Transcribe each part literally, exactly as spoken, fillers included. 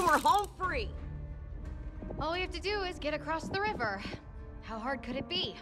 we're home free. All we have to do is get across the river. How hard could it be?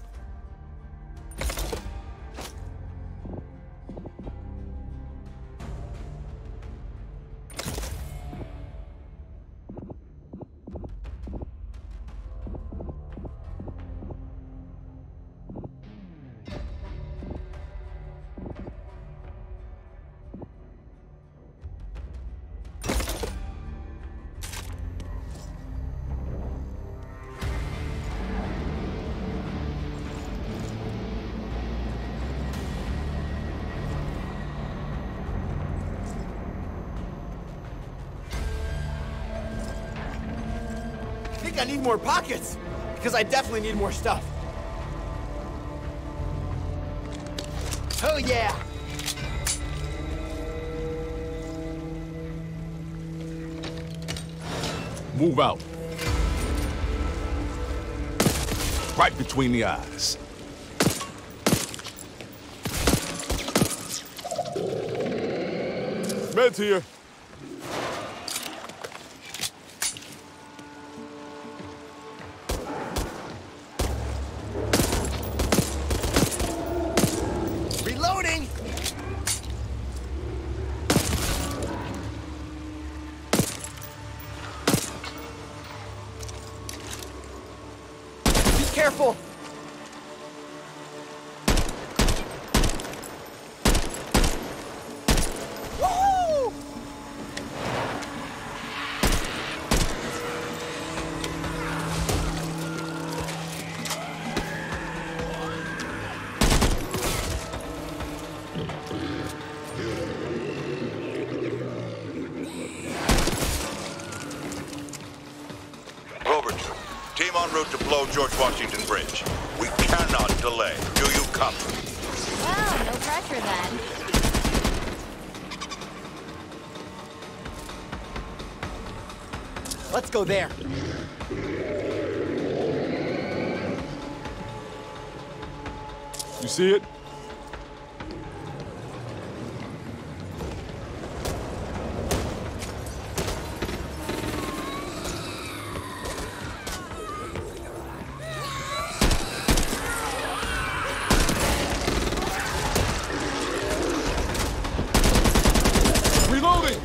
I need more pockets, because I definitely need more stuff. Oh yeah! Move out. Right between the eyes. Meds here. Careful! Woo! Robertson, team en route to blow George Washington Bridge. We cannot delay. Do you copy? Well, no pressure then. Let's go there. You see it? Loader!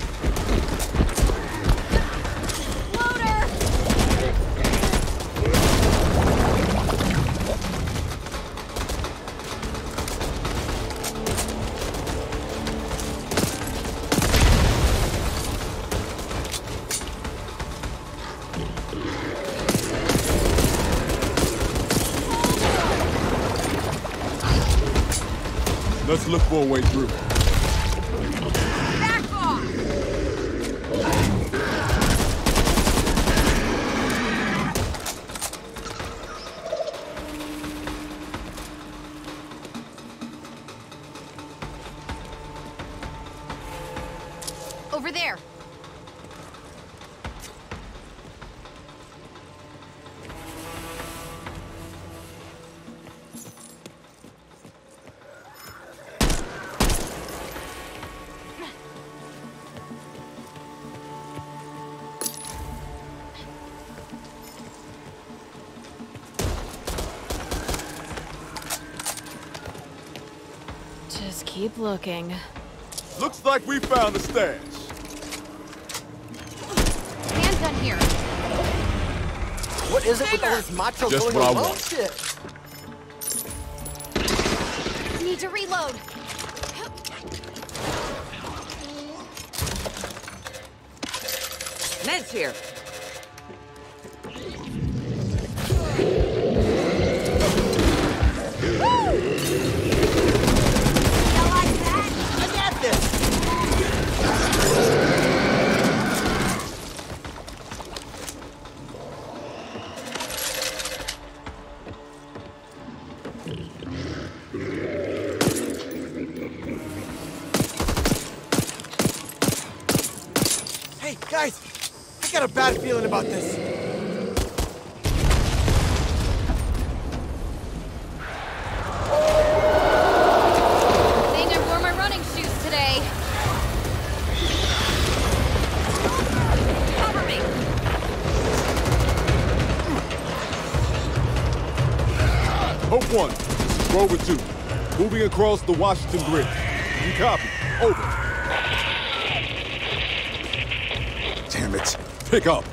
Let's look for a way through. Back off! Over there. Just keep looking. Looks like we found the stash. Handgun here. What is it with all this macho Just going what I alone want. shit? Need to reload. Ned's here. Hey, guys! I got a bad feeling about this. Think I wore my running shoes today. Cover me! Hope one, this is Rover two. Moving across the Washington Bridge. You copy? Over. Damn it. Pick up.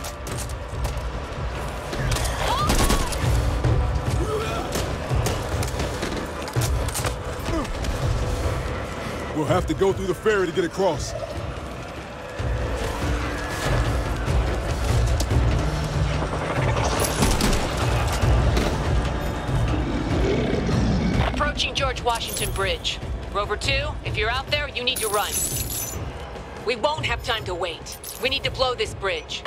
We'll have to go through the ferry to get across. Approaching George Washington Bridge. Rover two, if you're out there, you need to run. We won't have time to wait. We need to blow this bridge.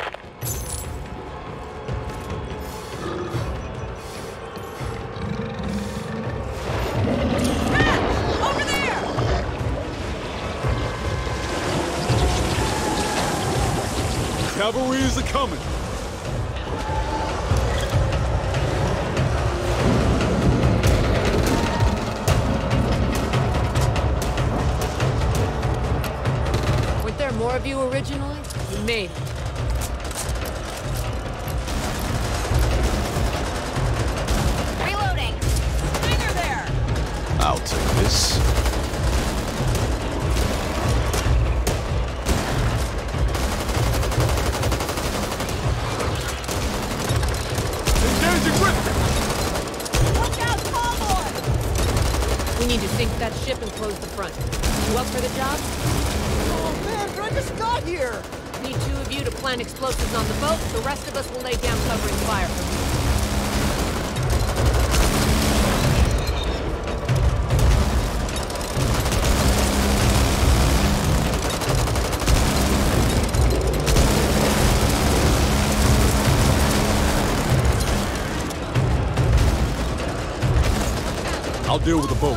Cavalry is a-coming. Weren't there more of you originally? You made it. Reloading! Stinger there! I'll take this. We need to sink that ship and close the front. You up for the job? Oh man, but I just got here! Need two of you to plant explosives on the boat. The rest of us will lay down covering fire for you. I'll deal with the boat.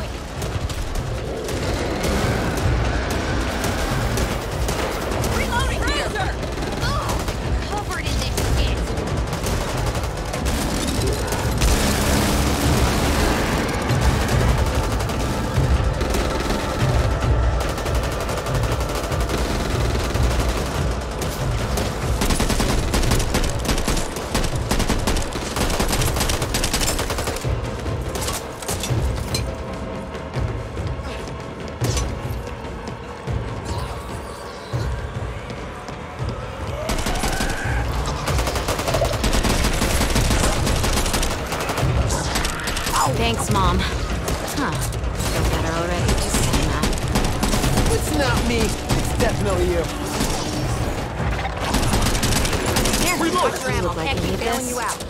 Reloading! Freezer! Oh, covered in this shit. Thanks, Mom. Huh. Feel better already, just saying that. It's not me. It's definitely you. Here, Reload. watch your ammo. Look like Can't you keep need bailing this. you out.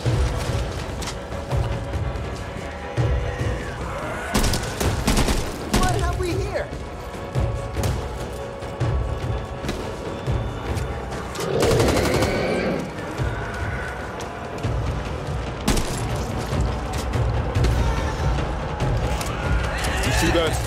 What have we here? You see that?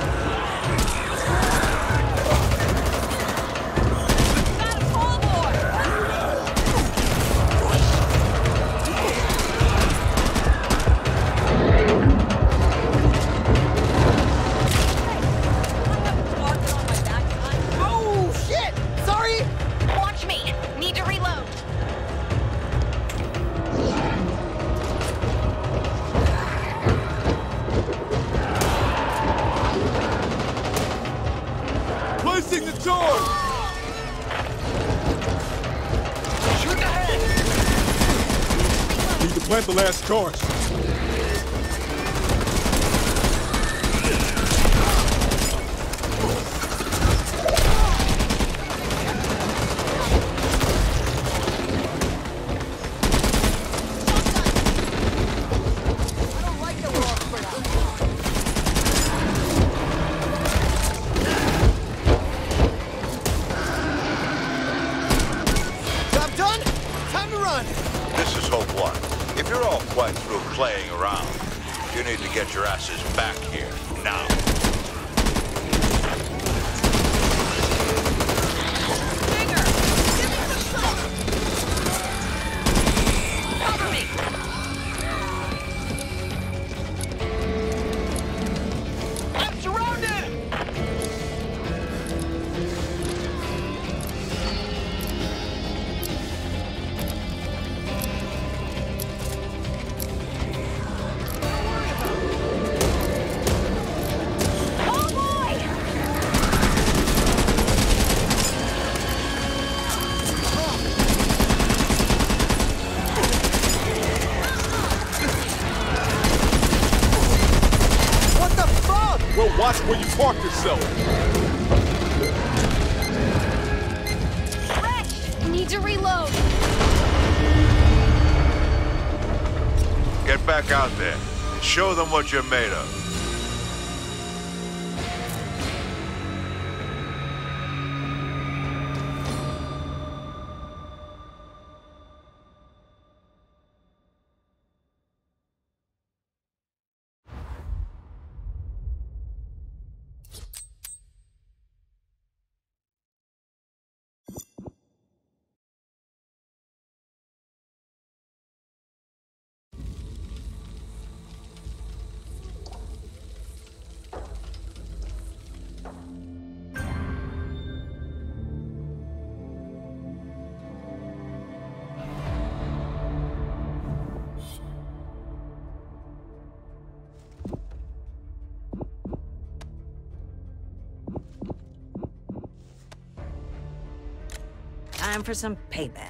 Oh shit! Sorry! Watch me. Need to reload. Placing the charge! Shoot ahead! Need to plant the last charge. I don't like that we're all spread out. Job done? Time to run! This is Hope one. If you're all quite through playing around, you need to get your asses back here, now. Stinger! Give me some cover! Cover me! I'm surrounded! That's where you park yourself. I need to reload. Get back out there and show them what you're made of. Time for some payback.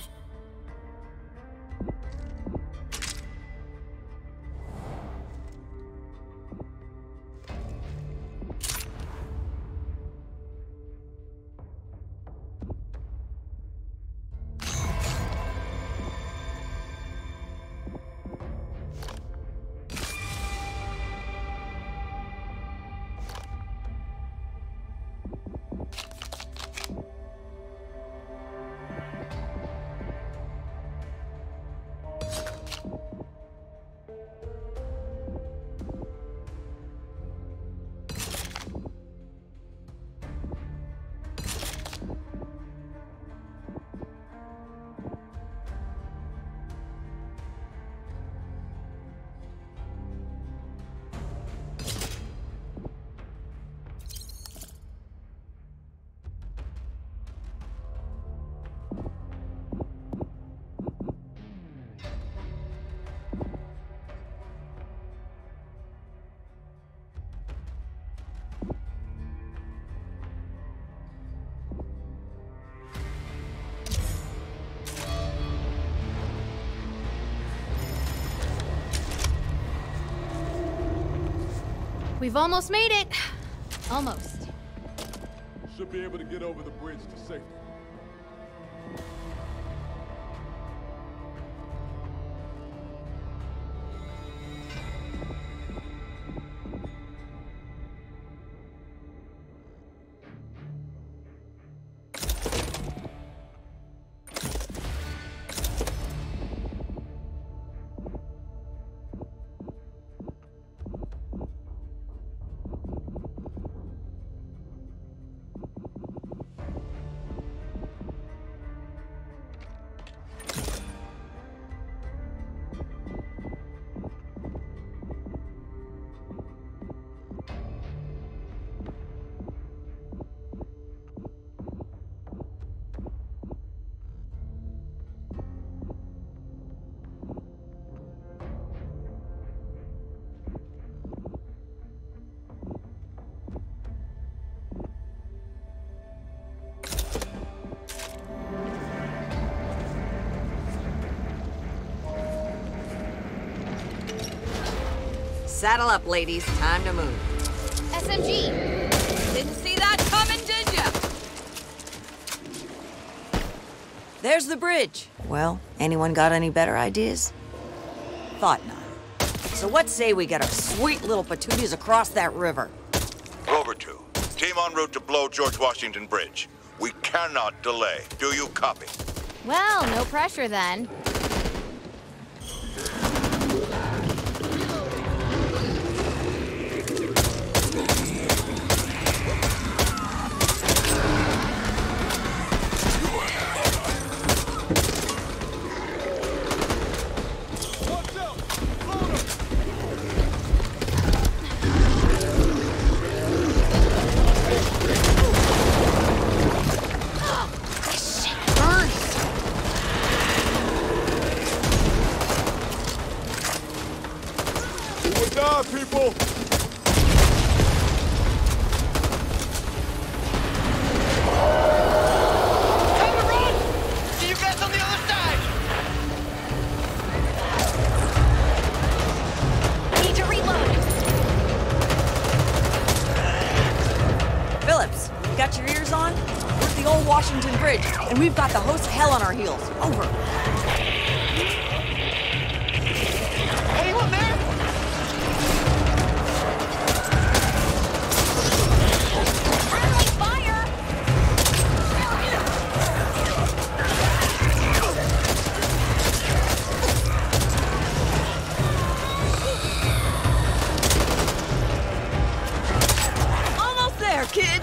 We've almost made it. Almost. Should be able to get over the bridge to safety. Saddle up, ladies. Time to move. S M G! Didn't see that coming, did ya? There's the bridge. Well, anyone got any better ideas? Thought not. So what say we get our sweet little patooties across that river? Rover two, team en route to blow George Washington Bridge. We cannot delay. Do you copy? Well, no pressure then. People! Time to run! See you guys on the other side! I need to reload. and we've got the host hell on our heels. Over. Anyone there? Friendly fire! Almost there, kids!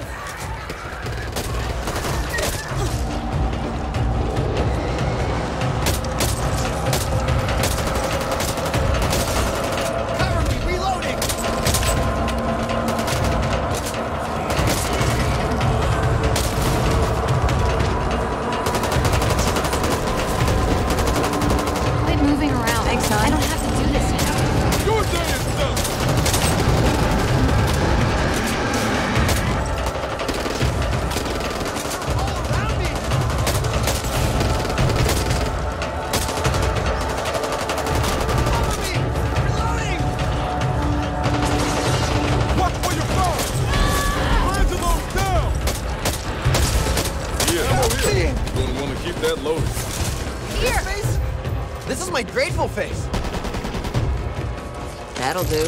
Cover me, reloading! Quit moving around. Thanks, hon. I don't have to do this yet. Your day is done! All around me! Cover me! Reloading! Watch where you're going! Angelo's down! Yeah, ammo here. You're gonna want to keep that loaded. Here! Face? This is my grateful face. That'll do.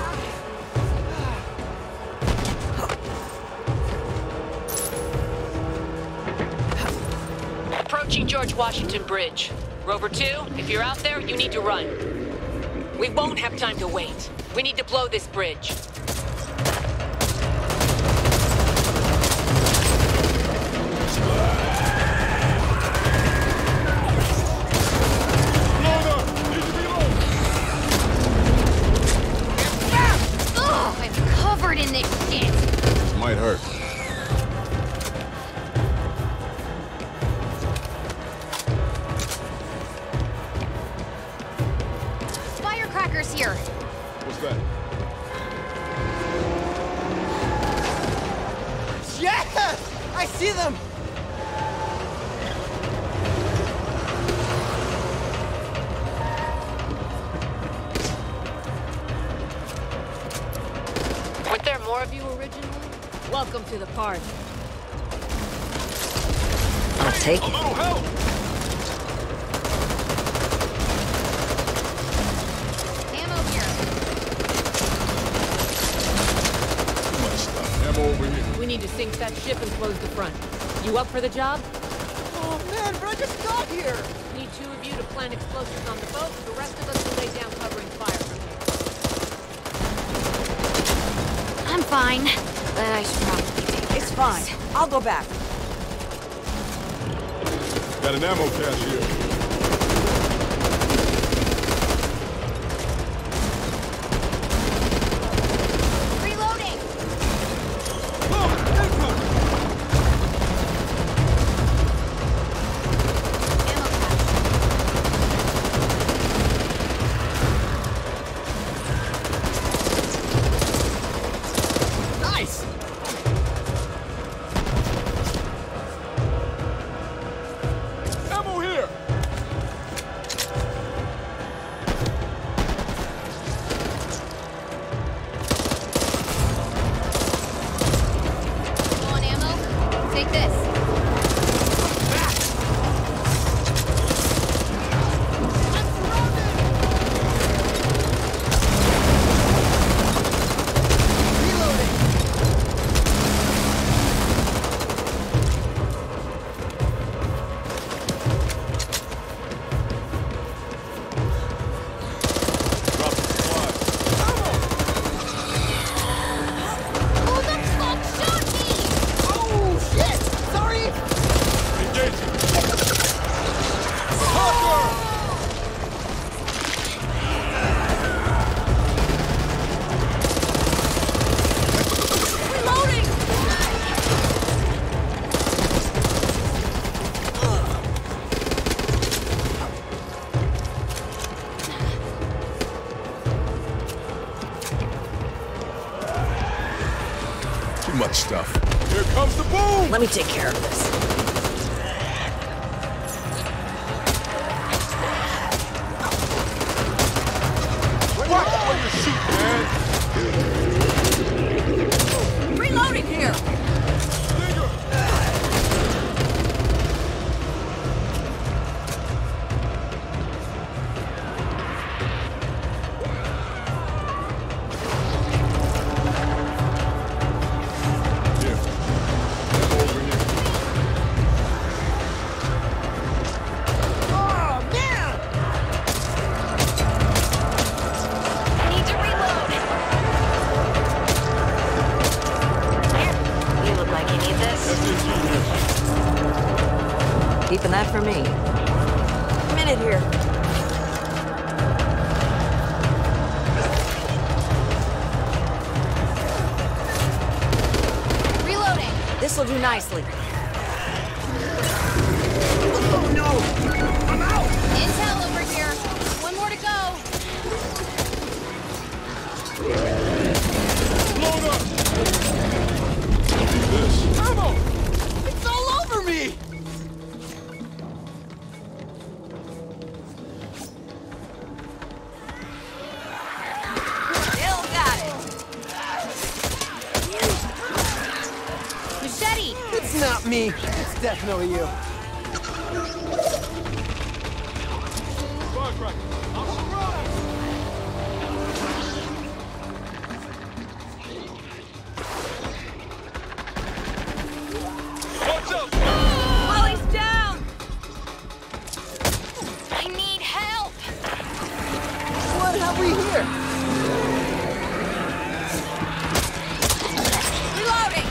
Approaching George Washington Bridge. Rover two, if you're out there, you need to run. We won't have time to wait. We need to blow this bridge. Load up! Need to reload! Ugh, I'm covered in this shit. This might hurt. Firecrackers here. What's that? Yes! I see them! Weren't there more of you originally? Welcome to the party. I'll take A it. little help! Ammo here. Too much stuff. Ammo over here. We need to sink that ship and close the front. You up for the job? Oh man, but I just got here! Need two of you to plant explosives on the boat. The rest of us will lay down covering fire. I'm fine, but I should probably take It's fine. I'll go back. Got an ammo cache here. Reloading! Look! Incoming! Ammo Nice! Ammo here! You want ammo? Take this. Reloading! Drop the supplies. Who the fuck shot me? Oh shit! Sorry! Engaging! Reloading! Too much stuff. Here comes the boom! Let me take care of this. Watch where you shoot, man! Reloading here! Stinger! for me. Minute here. Reloading. This'll do nicely. Oh no! I'm out! Intel over here. One more to go. Load up! This. Ammo! It's all over me! Still got it. Machete. It's not me. It's definitely you. Firecracker. I'm surprised. What's up? Molly's down! I need help. What have we here? Reloading!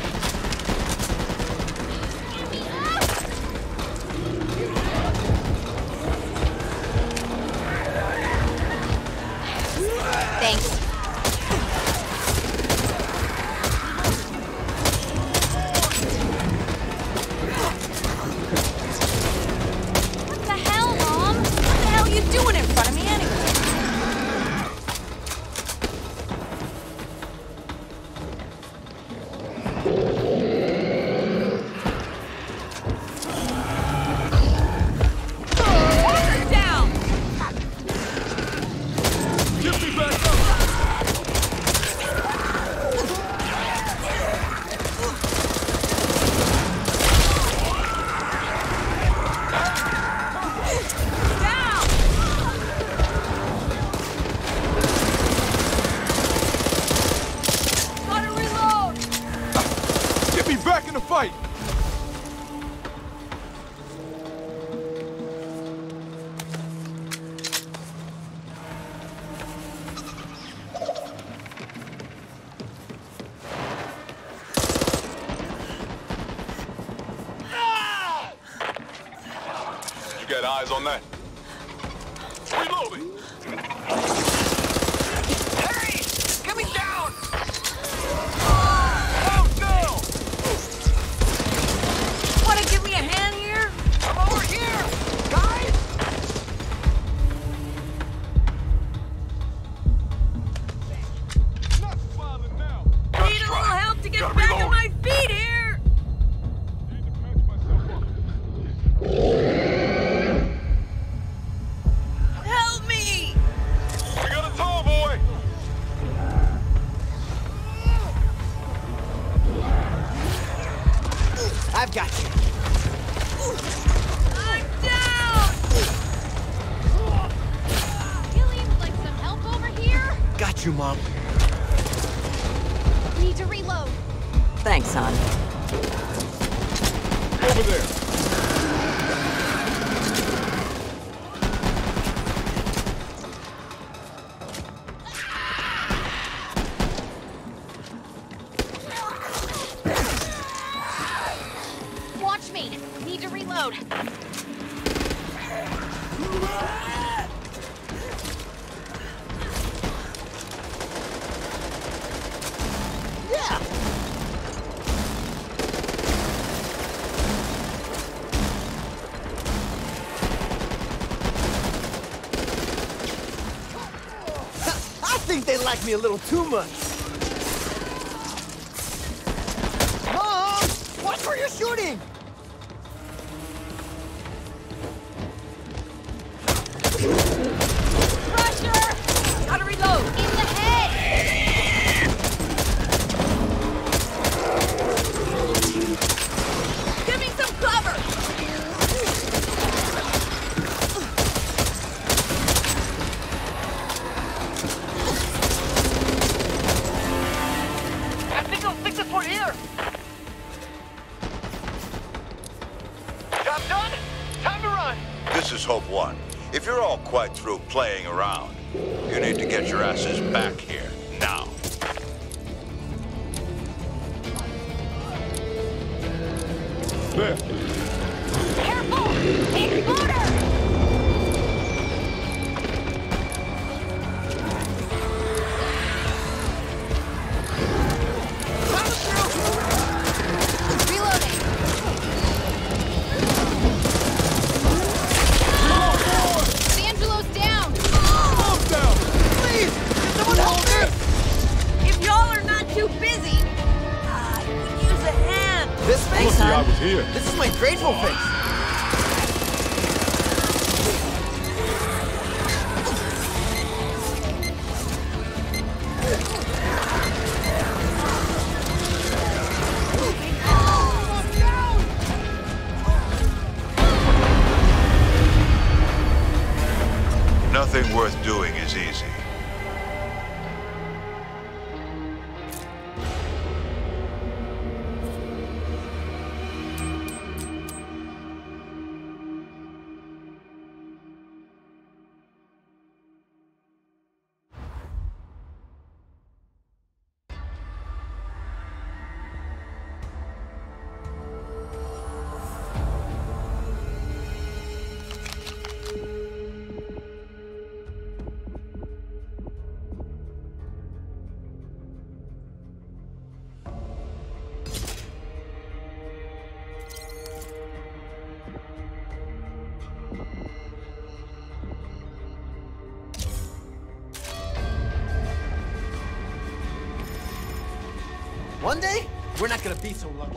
Thanks. What the hell, Mom? What the hell are you doing in front of me anyway? Order down! Get me back up! Down! Gotta reload! Get me back in the fight! You got eyes on that? Reloading! Hey! Get me down! Oh no! Wanna give me a hand here? I'm over here! Guys! Not smiling now! Need a little help to get back on my feet here! Need to patch myself up. Help me! We got a tall boy! I've got you. I'm down! Billy would like some help over here. Got you, Mom. Need to reload. Thanks, hon. Over there! Watch me. Need to reload. Yeah! I think they like me a little too much. Mom! Watch where you're shooting! Pressure! Gotta reload! In the head. Give me some cover! I think I'll fix it for here! Job done? Time to run! This is Hope One. If you're all quite through playing around, you need to get your asses back here, now. There! Careful. It's border! This face, Lucky I huh? was here. This is my grateful face. Nothing worth doing is easy. One day, we're not gonna be so lucky.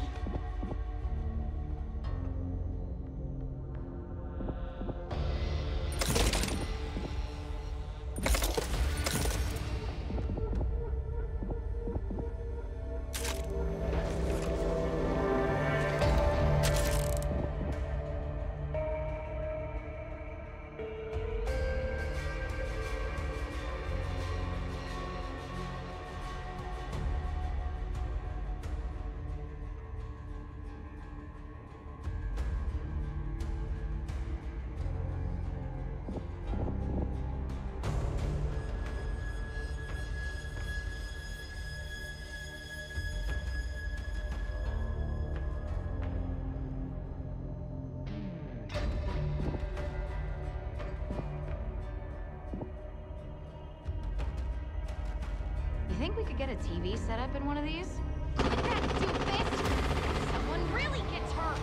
You think we could get a T V set up in one of these? That's doofus! Someone really gets hurt!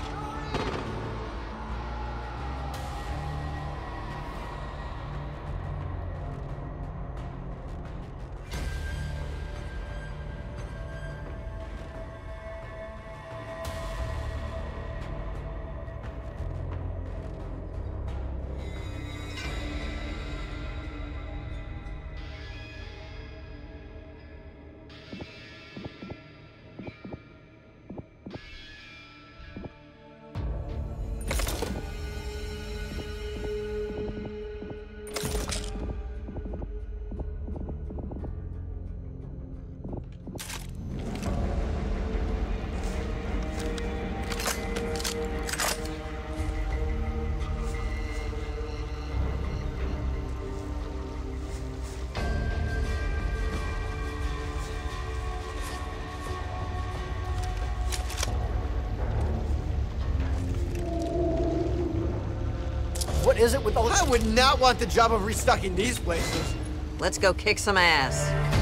What is it with all? I would not want the job of restocking these places. Let's go kick some ass.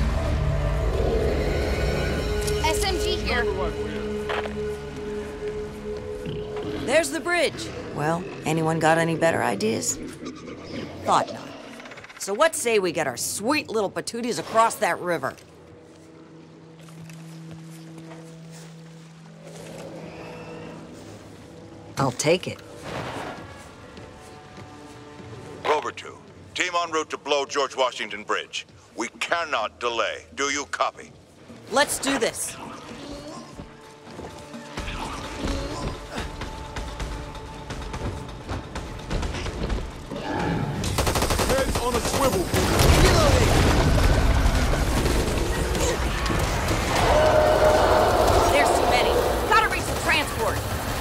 S M G here. There's the bridge. Well, anyone got any better ideas? Thought not. So what say we get our sweet little patooties across that river? I'll take it. Rover two, team en route to blow George Washington Bridge. We cannot delay. Do you copy? Let's do this. Heads on a swivel. There's too many. Gotta reach the transport.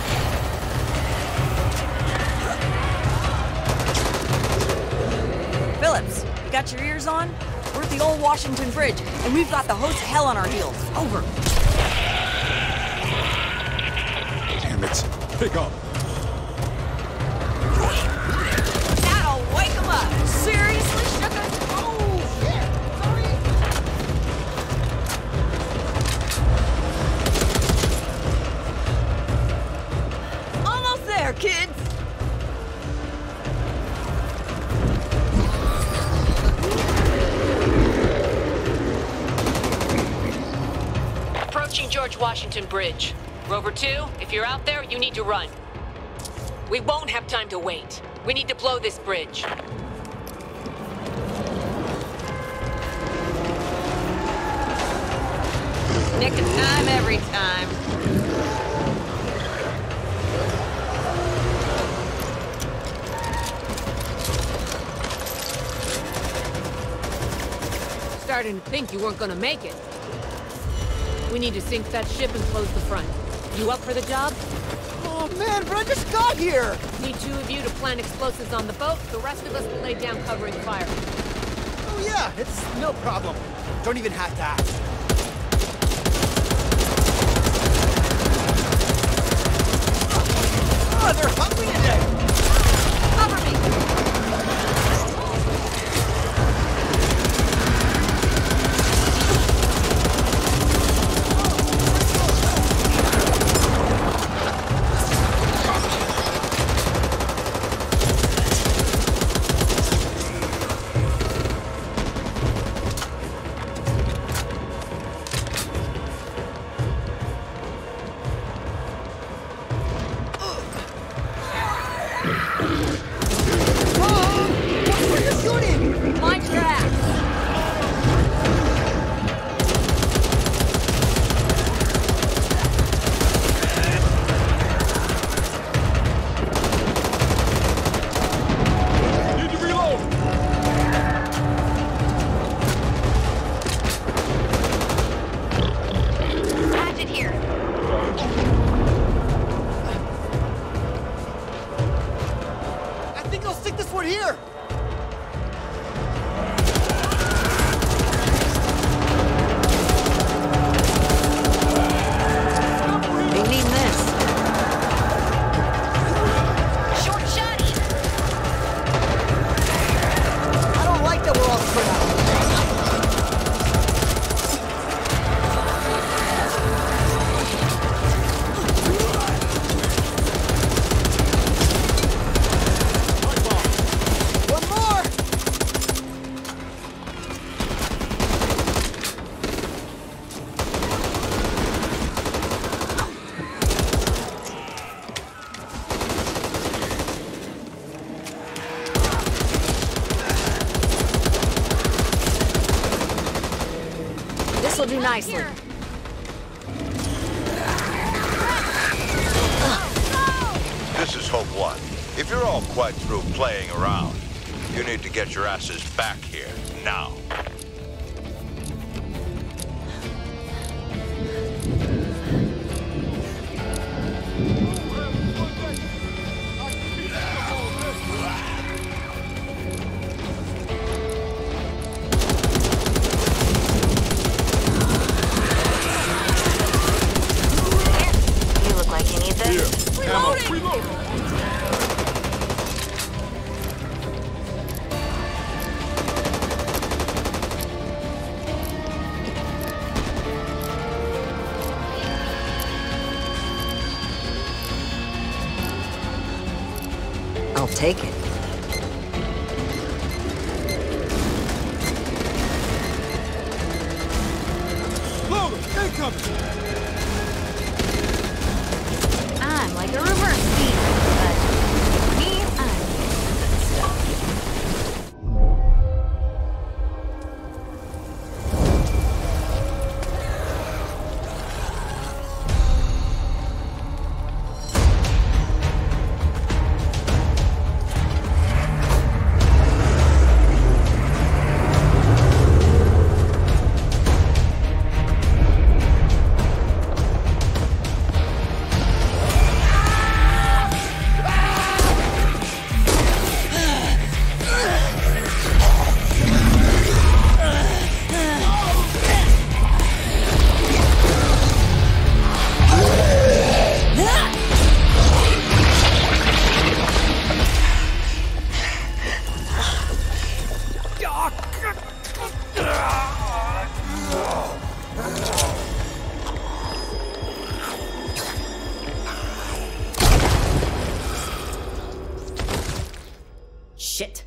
Phillips, you got your ears on? We're at the old Washington Bridge, and we've got the host of hell on our heels. Over. Damn it. Pick up. George Washington Bridge. Rover two, if you're out there, you need to run. We won't have time to wait. We need to blow this bridge. Nick of time every time. Starting to think you weren't gonna make it. We need to sink that ship and close the front. You up for the job? Oh man, but I just got here! Need two of you to plant explosives on the boat. The rest of us will lay down covering fire. Oh yeah, it's no problem. Don't even have to ask. Oh, they're hungry today! Cover me! This'll do nicely. This is Hope One. If you're all quite through playing around, you need to get your asses back here, now. You look like you need this. Here, ammo. Reload. I'll take it. Loader, incoming. I'm like a reverse speed, but me, I'm good stuff. Shit.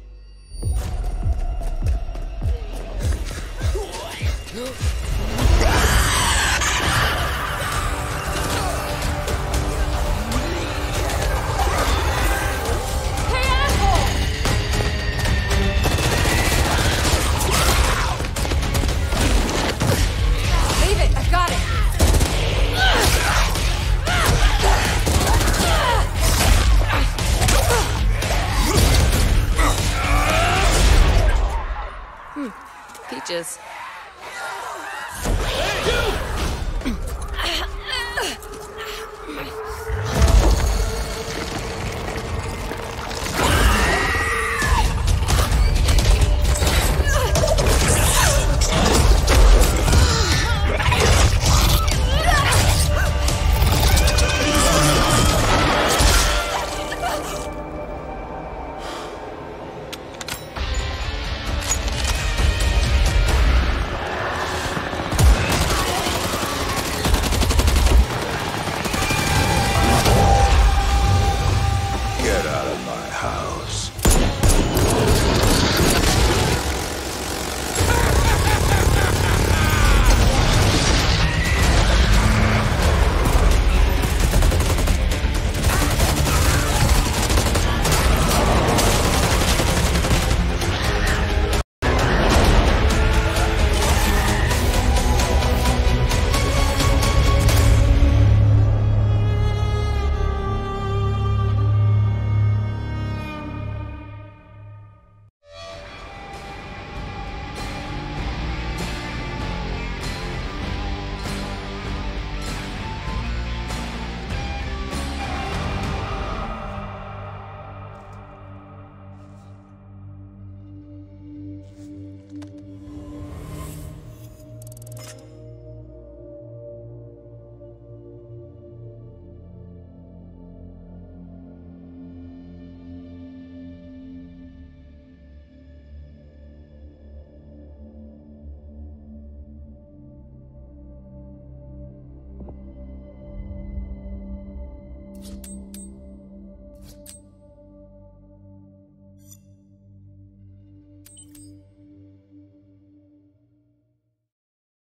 Peaches.